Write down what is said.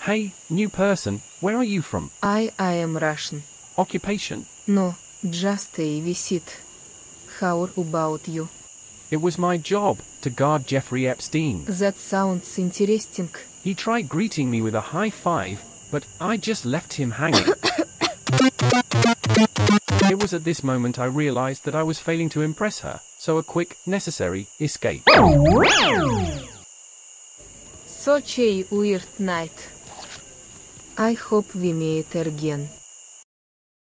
Hey, new person, where are you from? I am Russian. Occupation? No, just a visit. How about you? It was my job to guard Jeffrey Epstein. That sounds interesting. He tried greeting me with a high five, but I just left him hanging. It was at this moment I realized that I was failing to impress her, so a quick, necessary escape. Such a weird night. I hope we meet again.